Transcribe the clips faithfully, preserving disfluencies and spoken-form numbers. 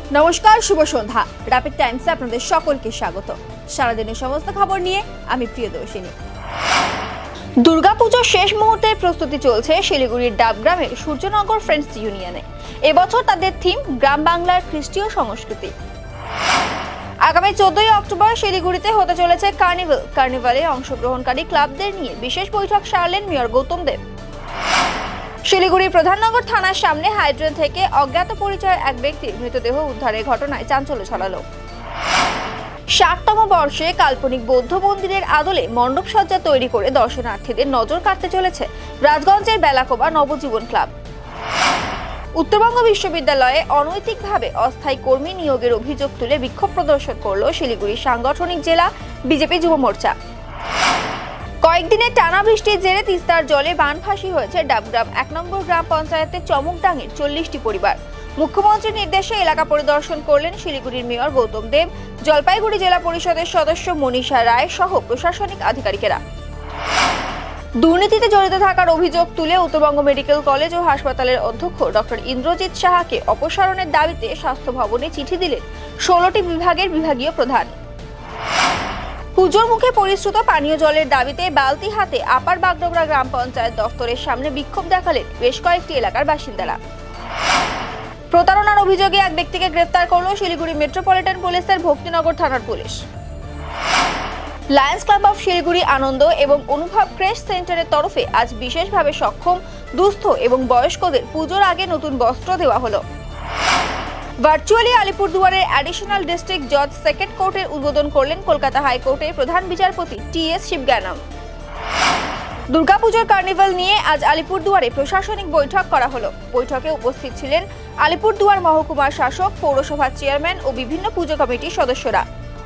নমস্কার, শুভ সন্ধ্যা। র‍্যাপিড টাইমসে আপনাদের সকলকে স্বাগত। সারাদিনের সমস্ত খবর নিয়ে আমি প্রিয়দর্শিনী। দুর্গাপূজার শেষ মুহূর্তের প্রস্তুতি চলছে শিলিগুড়ির ডাবগ্রামের সূর্যনগর ফ্রেন্ডস ইউনিয়নে। এবছর তাদের থিম গ্রাম বাংলার খ্রিস্টীয় সংস্কৃতি। আগামী চোদ্দই অক্টোবর শিলিগুড়িতে হতে চলেছে কার্নিভাল। কার্নিভালে অংশগ্রহণকারী ক্লাবদের নিয়ে বিশেষ বৈঠক সারলেন মেয়র গৌতম দেব। শিলিগুড়ি প্রধাননগর থানার সামনে হাইড্রেন থেকে অজ্ঞাত পরিচয়ের এক ব্যক্তির মৃতদেহ উদ্ধারের ঘটনায় চাঞ্চল্য ছড়ালো। ষাটতম বর্ষে কাল্পনিক বৌদ্ধ মন্দিরের আদলে মণ্ডপ সজ্জা তৈরি করে দর্শনার্থীদের নজর কাটতে চলেছে রাজগঞ্জের বেলাকোবা নবজীবন ক্লাব। উত্তরবঙ্গ বিশ্ববিদ্যালয়ে অনৈতিকভাবে অস্থায়ী কর্মী নিয়োগের অভিযোগ তুলে বিক্ষোভ প্রদর্শন করল শিলিগুড়ি সাংগঠনিক জেলা বিজেপি যুব মোর্চা। কয়েকদিনের টানা বৃষ্টির জেরে তিস্তার জলে বানভাসী হয়েছে ডাবগ্রাম এক নম্বর গ্রাম পঞ্চায়েতের চমকডাঙ্গের চল্লিশটি পরিবার। মুখ্যমন্ত্রীর নির্দেশে এলাকা পরিদর্শন করলেন শিলিগুড়ির মেয়র গৌতম দেব, জলপাইগুড়ি জেলা পরিষদের সদস্য মনীষা রায় সহ প্রশাসনিক আধিকারিকেরা। দুর্নীতিতে জড়িত থাকার অভিযোগ তুলে উত্তরবঙ্গ মেডিকেল কলেজ ও হাসপাতালের অধ্যক্ষ ডক্টর ইন্দ্রজিৎ সাহাকে অপসারণের দাবিতে স্বাস্থ্য ভবনে চিঠি দিলেন ষোলোটি বিভাগের বিভাগীয় প্রধান। পুজোর মুখে পরিশ্রুত পানীয় জলের দাবিতে বালতি হাতে আপার বাগডোগরা গ্রাম পঞ্চায়েত দফতরের সামনে বিক্ষোভ দেখালেন বেশ কয়েকটি এলাকার বাসিন্দারা। প্রতারণার অভিযোগে এক ব্যক্তিকে গ্রেফতার করল শিলিগুড়ি মেট্রোপলিটন পুলিশের ভক্তিনগর থানার police. Lions club of Siliguri Ananda এবং অনুভব ক্রেশ সেন্টারের তরফে আজ বিশেষভাবে সক্ষম, দুস্থ এবং বয়স্কদের পুজোর আগে নতুন বস্ত্র দেওয়া হলো। ভার্চুয়ালি আলিপুরদুয়ারের অ্যাডিশনাল ডিস্ট্রিক্ট জজ সেকেন্ড কোর্টের উদ্বোধন করলেন কলকাতা হাইকোর্টের প্রধান বিচারপতি টি এস শিবজ্ঞানম। দুর্গাপুজোর কার্নিভাল নিয়ে আজ আলিপুরদুয়ারে প্রশাসনিক বৈঠক করা হলো। বৈঠকে উপস্থিত ছিলেন আলিপুরদুয়ার মহকুমার শাসক, পৌরসভার চেয়ারম্যান ও বিভিন্ন পুজো কমিটির সদস্যরা।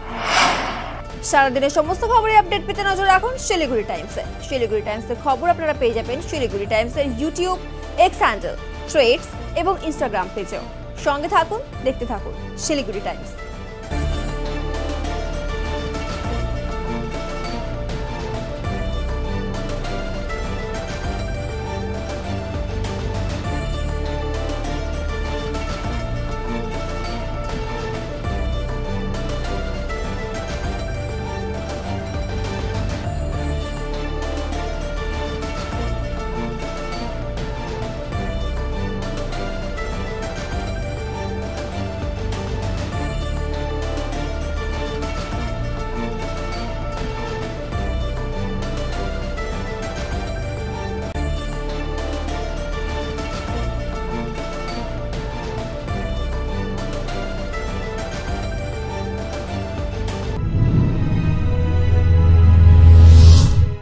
সারাদিনের সমস্ত খবরের আপডেট পেতে নজর রাখুন শিলিগুড়ি টাইমসে। শিলিগুড়ি টাইমসের খবর আপনারা পেয়ে যাবেন শিলিগুড়ি টাইমসের ইউটিউব, এক্স হ্যান্ডেল, থ্রেডস এবং ইনস্টাগ্রাম পেজেও। সঙ্গে থাকুন, দেখতে থাকুন শিলিগুড়ি টাইমস।